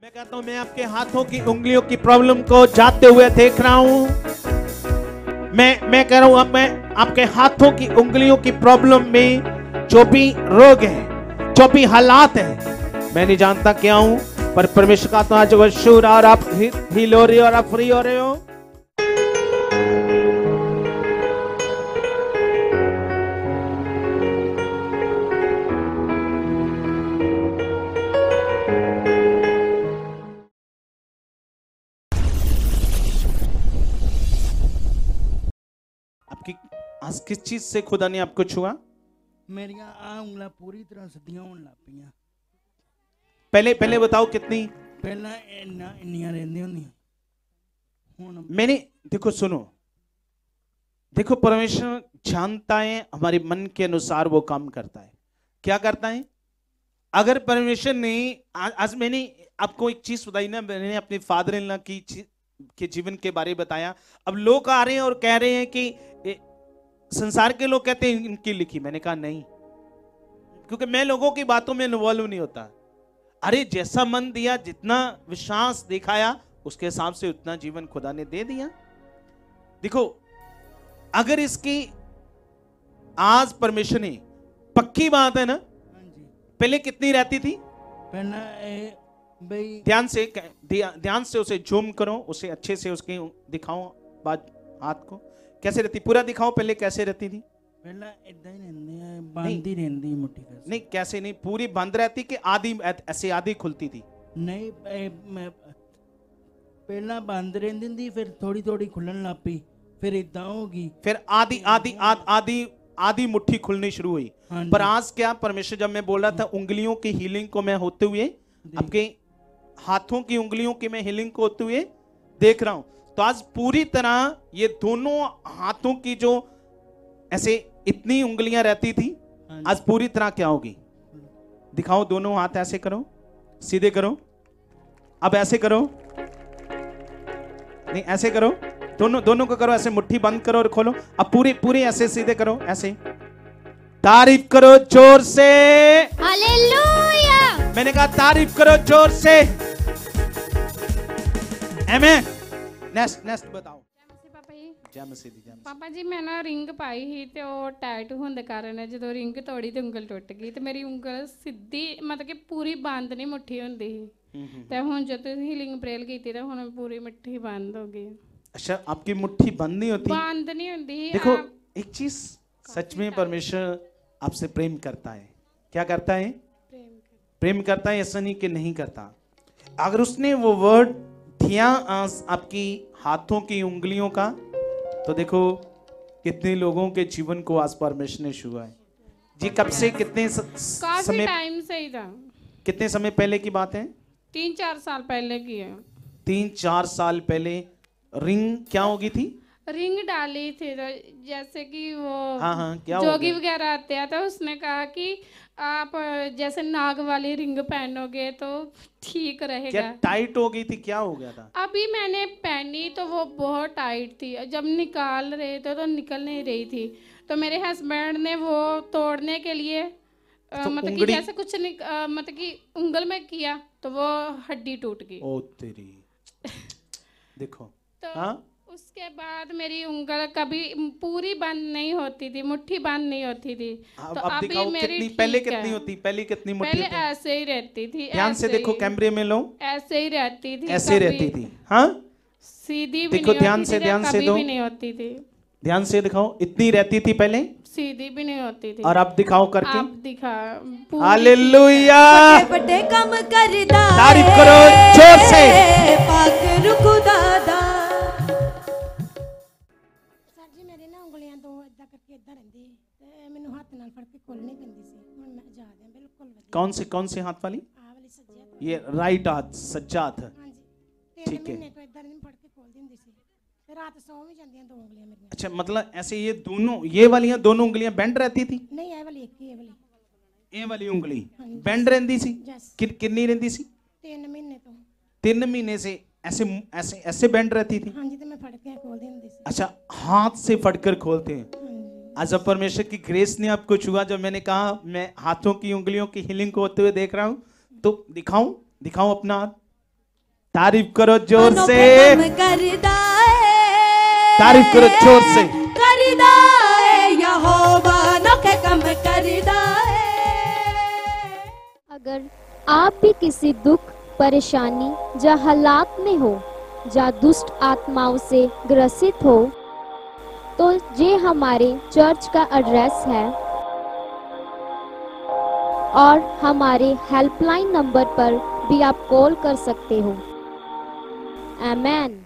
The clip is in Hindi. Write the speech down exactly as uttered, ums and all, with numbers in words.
मैं कहता हूं मैं आपके हाथों की उंगलियों की प्रॉब्लम को जाते हुए देख रहा हूं। मैं मैं कह रहा हूं अब मैं आपके हाथों की उंगलियों की प्रॉब्लम में जो भी रोग है, जो भी हालात है, मैं नहीं जानता क्या हूं, पर परमेश्वर का तो आज वो शुर और आप हील हो रहे हो और आप फ्री हो रहे हो। आपकी आज किस चीज से खुदा ने आपको छुआ? मेरिया आ उंगला पूरी तरह सदियां होने लग पियां। पहले पहले बताओ कितनी? पहला इन्ना इन्नियां रहंदी होंदी हुन मैंने देखो सुनो, देखो परमेश्वर जानता है हमारे मन के अनुसार वो काम करता है। क्या करता है? अगर परमेश्वर ने आज मैंने आपको एक चीज बताई ना, मैंने अपने फादर इन लॉ की के जीवन के बारे में बताया। अब लोग आ रहे हैं और कह रहे हैं कि ए, संसार के लोग कहते हैं इनकी लिखी। मैंने कहा नहीं, क्योंकि मैं लोगों की बातों में इन्वॉल्व नहीं होता। अरे जैसा मन दिया, जितना विश्वास दिखाया, उसके हिसाब से उतना जीवन खुदा ने दे दिया। देखो अगर इसकी आज परमेश्वर ने, पक्की बात है ना, पहले कितनी रहती थी? पहला ए भाई ध्यान से ध्यान से उसे जूम करो, उसे अच्छे से उसके दिखाओ बात, हाथ को कैसे रहती, पूरा दिखाओ। पहले कैसे रहती थी? पहला इदा ही रहंदी है, बांधी रहंदी मुट्ठी कैसे नहीं, कैसे नहीं, पूरी बंद रहती कि आधी ऐसे आधी खुलती थी? नहीं ए, मैं पहला बंद रहंदी थी, फिर थोड़ी थोड़ी खुलन लग पई, फिर इदा होगी, फिर आधी आधी आधी आधी मुट्ठी खुलनी शुरू हुई। पर आज क्या परमेश्वर, जब मैं बोल रहा था उंगलियों की हीलिंग को मैं होते हुए, आपके हाथों की उंगलियों की मैं हीलिंग को होते हुए देख रहा हूं, तो आज पूरी तरह ये दोनों हाथों की जो ऐसे इतनी उंगलियां रहती थी, आज पूरी तरह क्या होगी? दिखाओ, दोनों हाथ ऐसे करो, सीधे करो, अब ऐसे करो, नहीं ऐसे करो, दोनों दोनों को करो, ऐसे मुट्ठी बंद करो और खोलो। अब पूरी पूरी ऐसे सीधे करो, ऐसे। तारीफ करो जोर से, हालेलुया। मैंने कहा तारीफ करो जोर से, आमीन। नेक्स्ट नेक्स्ट बताओ। जय मसीह दी, जय मसीह। पापा जी मैं ना रिंग पाई ही ते ਉਹ ਟਾਈਟ ਹੋਣ ਦੇ ਕਾਰਨ ਜਦੋਂ ਰਿੰਗ ਤੋੜੀ ਤੇ ਉਂਗਲ ਟੁੱਟ ਗਈ ਤੇ ਮੇਰੀ ਉਂਗਲ ਸਿੱਧੀ ਮਤਲਬ ਕਿ ਪੂਰੀ ਬੰਦ ਨਹੀਂ ਮੁੱਠੀ ਹੁੰਦੀ ਸੀ ਤੇ ਹੁਣ ਜਦ ਤੁਸੀਂ ਹੀਲਿੰਗ ਪ੍ਰੇਅਰ ਕੀਤੀ ਤੇ ਹੁਣ ਪੂਰੀ ਮੁੱਠੀ ਬੰਦ ਹੋ ਗਈ। अच्छा, आपकी मुट्ठी बंद नहीं होती? बंद नहीं होती। देखो एक चीज, सच में परमेश्वर आपसे प्रेम करता है। क्या करता है? प्रेम करता प्रेम करता है, ऐसा नहीं कि नहीं करता। अगर उसने वो वर्ड दिया आपकी हाथों की उंगलियों का, तो देखो कितने लोगों के जीवन को आज परमेश्वर ने छुआ है जी। कब से, कितने स, काफी समय, टाइम से ही था। कितने समय पहले की बात है? तीन चार साल पहले की है। तीन चार साल पहले रिंग क्या होगी थी? रिंग डाली थी तो जैसे कि वो हाँ हाँ, क्या जोगी वगैरह आते हैं तो उसने कहा कि आप जैसे नाग वाली रिंग पहनोगे तो ठीक रहेगा। क्या टाइट हो गई थी? क्या हो गया था? अभी मैंने पहनी तो वो बहुत टाइट थी, जब निकाल रहे थे तो निकल नहीं रही थी, तो मेरे हस्बैंड ने वो तोड़ने के लिए तो मतलब कि जैसे कुछ मतलब कि उंगल में किया तो वो हड्डी टूट गई। ओ तेरी देखो तो हाँ? उसके बाद मेरी उंगल कभी पूरी बंद नहीं होती थी, मुट्ठी बंद नहीं होती थी। अब, तो अब अभी दिखाओ मेरी कितनी, पहले ठीक है। कितनी होती? पहले कितनी मुट्ठी पहले होती? ऐसे ही रहती थी। ध्यान से देखो, कैमरे में लो, ऐसे ही रहती थी, ऐसे रहती थी। हाँ, सीधी भी देखो नहीं ध्यान होती से, थी, ध्यान से कभी दो, भी नहीं होती थी। ध्यान से दिखाओ, इतनी रहती थी पहले, सीधी भी नहीं होती थी। और अब दिखाओ करके। अब दिखा, हालेलुया, बड़े काम करदा, तारीफ करो जोर से। पाक रुकु दादा। सर जी मेरी ना ਉਂਗਲੀਆਂ ਦੋ ਇਦਾਂ ਕਰਕੇ ਇਦਾਂ ਰਹਿੰਦੀ ਤੇ ਮੈਨੂੰ ਹੱਥ ਨਾਲ ਫੜ ਕੇ ਖੋਲਣੀ ਪੈਂਦੀ ਸੀ। ਹੁਣ ਮੈਂ ਜਾ ਦਿਆਂ ਬਿਲਕੁਲ ਵਧੀਆ। कौन से कौन से हाथ वाली? ਆਹ ਵਾਲੀ ਸੱਜੇ ਹੱਥ। ये राइट हाथ सज्जाद। ਹਾਂਜੀ ਤਿੰਨ ਠੀਕ ਹੈ। ਮਹੀਨੇ ਤੋਂ ਇਦਾਂ ਨਹੀਂ ਫੜ ਕੇ ਖੋਲਦੀ ਹੁੰਦੀ ਸੀ ਤੇ ਰਾਤ ਸੌਂ ਵੀ ਜਾਂਦੀਆਂ ਦੋ ਉਂਗਲੀਆਂ ਮੇਰੀਆਂ। अच्छा, मतलब ऐसे ये दोनों, ये वाली दोनों उंगलियां बेंड रहती थी? ਨਹੀਂ ਇਹ ਵਾਲੀ ਇੱਕ ਹੀ ਇਹ ਵਾਲੀ ये वाली उंगली बेंड रहती सी? यस। कि, कितनी रहती सी? ਤਿੰਨ ਮਹੀਨੇ ਤੋਂ। तीन महीने से ऐसे ऐसे ऐसे बेंड रहती थी? ਹਾਂਜੀ ਤੇ ਮੈਂ ਫੜ ਕੇ ਖੋਲਦੀ ਹੁੰਦੀ ਸੀ। अच्छा, हाथ से फटकर खोलते हैं। ਹਾਂਜੀ आज अब परमेश्वर की ग्रेस ने आपको छुआ। जब मैंने कहा मैं हाथों की उंगलियों की हीलिंग को होते हुए देख रहा हूं, तो दिखाऊं दिखाऊं अपना हाथ, तारीफ करो जोर से, अनोखे काम करदा है, तारीफ करो जोर से। करदा है यहोवा अनोखे काम करदा है। अगर आप भी किसी दुख, परेशानी या हालात में हो या दुष्ट आत्माओं से ग्रसित हो तो ये हमारे चर्च का एड्रेस है और हमारे हेल्पलाइन नंबर पर भी आप कॉल कर सकते हो। आमेन।